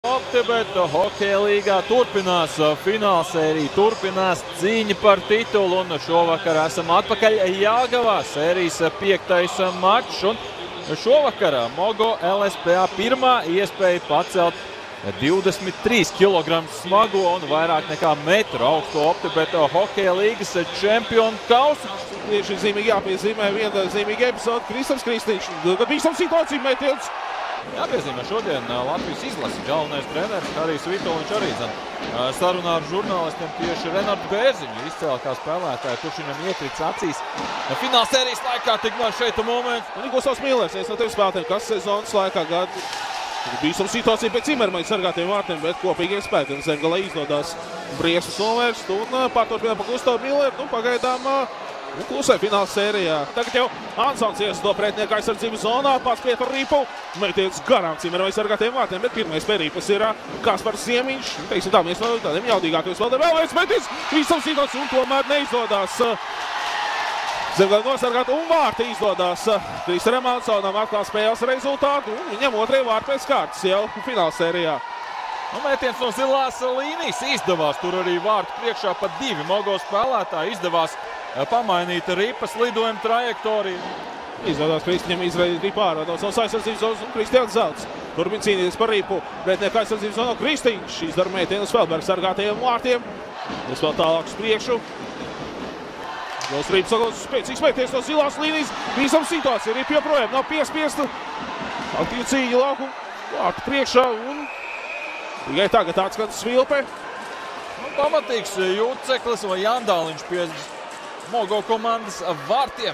OptiBet hokeja līgā turpinās finālsērija, turpinās cīņa par titulu, un šovakar esam atpakaļ Jelgavā, sērijas 5. mačs, un šovakar Mogo LSPA pirmā iespēja pacelt 23 kg smago un vairāk nekā metru augsto OptiBet hokeja līgas čempionu kausu. Tieši zīmīgi jāpiezīmē viena zīmīga epizode. Kristaps Kristīņš, kad bīstam situāciju metiens. Jāpiezīmē šodien Latvijas izlases galvenais treneris Harijs Vitoļņš arī sarunā ar žurnālistiem tieši Renardu Bērziņu izcēla kā spēlētāju, kurš viņam iekrits acīs. Finālsērijas laikā tikmēr šeit moments. Nigoslavs Millers, viens no tiem spēlētājiem, kas sezonas laikā gada bīstam situācija pēc Cimermaņa sargātiem vārtiem, bet kopīgiem spēkiem Zemgalē izdodās briesmas novērst un pārturpināt pa Gustavu Milleru. Pagaidām klusē finālsērijā. Tagad jau Ansons iesdo pretinieka aizsardzības zonā, pats Pietru Ripu. Metiens garām Cimermaņa sargātiem vārtiem, bet pirmais pie Ripas ir Kaspars Ziemiņš. Teiksim tā, viens no tādiem jaudīgākiem spēlētājiem. Vēl viens metiens, bīstam situācija un tomēr neizdodās. Zemgalē nosargāt un vārti izdodās Kristaram Ansonam atklāt spēles rezultātu un viņam otrie vārti pēc kārtas jau finālsērijā. Mētiens no zilās līnijas izdevās, tur arī vārtu priekšā pat divi Mogo spēlētāji izdevās pamainīt Ripas lidojuma trajektoriju. Izdevās Kristiņam izraidīt Ripu ārā no savas aizsardzības zonas un Kristians Zelts. Turpin cīnīties par Ripu, pretinieka aizsardzības zonā Kristiņš izdara mētienu uz Feldberga sargātajiem vārtiem. Es vēl tālāk uz priekšu. Gals Rips sagūst spēcīgs mētiens no zilās līnijas. Bīstam situācija, Ripa joprojām nav piespiesta. Aktīvi cīņa lauku vārtu priekšā un tikai tagad atskan Svilpe. Pamatīgs jūtceklis vai Jandāliņš pie Mogo komandas vārtiem.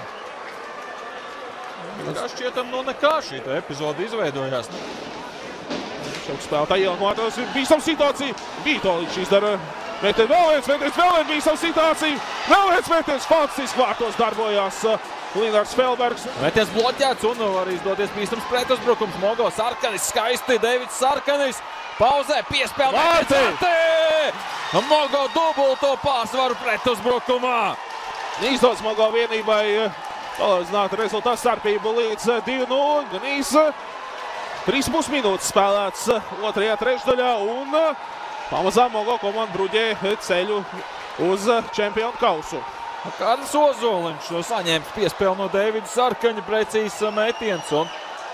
Kā šķietam no nekā šī epizode izveidojās. Šeit spēlētāji ielmātos ir bīstam situācija. Vitoļņš izdara mētienu, vēl viens bīstam situācija. Vēl viens mētiens, fantastiski vārtos darbojās Linārds Feldbergs. Mētiens bloķēts un var izdoties bīstams pretuzbrukums. Mogo Sarkanis skaisti, Deivids Sarkanis pauzē, piespēlē vārti! Mogo dubulto pārsvaru pretuzbrukumā. Izdodas Mogo vienībai palauzināt rezultātu starpību līdz 2-0. Gan 3,5 minūtes spēlēts otrajā trešdaļā un pamazām Mogo komanda bruģē ceļu uz čempionu kausu. Kārlis Ozoliņš saņēma piespēli no Deivida Sarkaņa, precīzs metiens un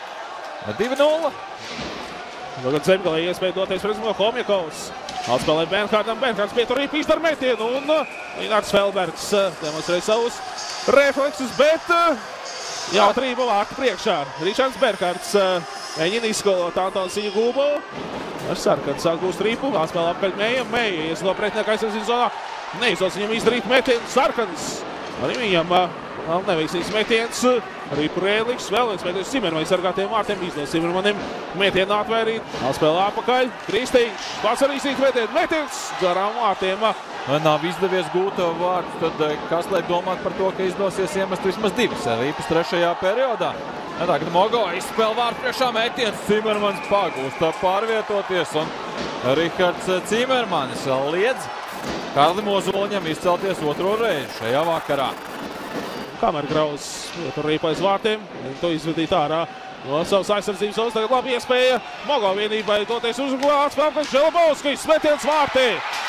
2-0. Tagad Zemgalē iespēja doties pret Homjakovs. Atspēlē Bernhardam, Bernhards Pietru Ripu izdara metienu un Linārds Feldbergs demonstrē savus refleksus, bet jautrība vārtu priekšā. Ričards Bernhards mēģina izskolot Antonsiju Gulbo. Sarkans sāk gūst Ripu, atspēlē apkaļ Mējam, Mēja iesdo pretinieka aizsardzības zonā. Neizdodas viņam izdarīt metienu, Sarkans. Arī viņam vēl neveiksmīgs metiens. Ripu Rēliks, vēl viens metiens Cimermaņa sargātiem vārtiem. Izdodas Cimermanim metienu atvērīt. Atspēlē apakaļ, Kristīņš. Pats arī izdarīt metiens garām vārtiem. Nav izdevies gūt vārtu, tad kas lai domāt par to, ka izdosies iemest vismaz divas Ripas trešajā periodā. Tagad Mogo izspēl vārtu priekšā metiens, Cimermanis pagūst pārvietoties un Rihards Cimermanis liedz Kārlim Ozoliņam izcelties otro reizi šajā vakarā. Kamēr Graus tur Ripa aiz vārtiem, to izvedīt ārā no savas aizsardzības zonas. Tagad labi iespēja Mogo vienībai doties uzglāt, spēlētājs Želabovskis, metiens vārtī.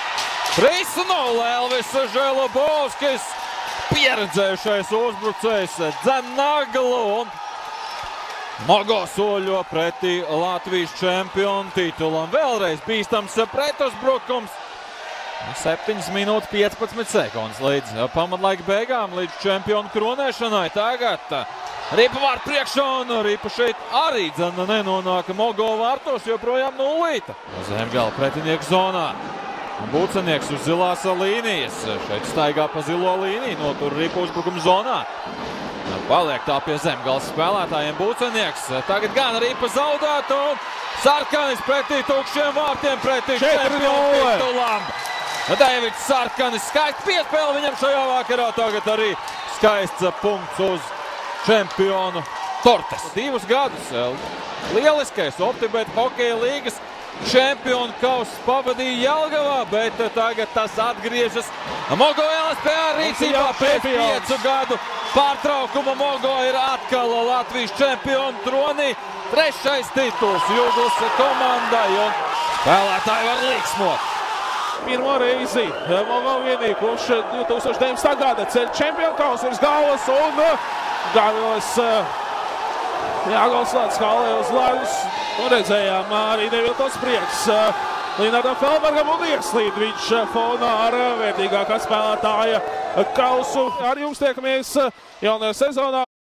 3-0 Elvis Želabovskis, pieredzējušais uzbrucējs dzen naglu un Mogo soļo pretī Latvijas čempionu titulam. Vēlreiz bīstams pretuzbrukums. 7 minūtes 15 sekundes līdz pamatlaika beigām, līdz čempionu kronēšanai. Tagad Ripa vārtu priekšā un Ripa šeit arī nenonāk Mogo vārtos, joprojām nulīta. Zemgala pretinieku zonā. Būcenieks uz zilās līnijas. Šeit staigā pa zilo līniju, notur Ripu uzbrukuma zonā. Paliek tā pie Zemgalas spēlētājiem Būcenieks. Tagad gan Ripa zaudēta un Sarkanis pretī tukšiem vārtiem, pretī čempionu titulam. Deivids Sarkanis skaisti piespēle viņam šajā vakarā. Tagad arī skaists punkts uz čempionu tortes. 2 gadus lieliskais OptiBet hokeja līgas čempionu kauss pavadīja Jelgavā, bet tagad tas atgriežas Mogo LSPA rīcībā pēc 5 gadu pārtraukuma. Mogo ir atkal Latvijas čempionu tronī. 3. tituls Jūglas komandai un Spēlētāji var līksmot. Pirmo reizi Moldāvienī kopš 2019. gada ceļ čempionu kausu virs galvas un Gavilis jāgalslāts kālē uz ledus. Un redzējām arī neviltos prieks Linardam Feldbergam un ieslīd viņš fonā ar vērtīgākā spēlētāja kausu. Ar jums tiekamies jaunajā sezonā.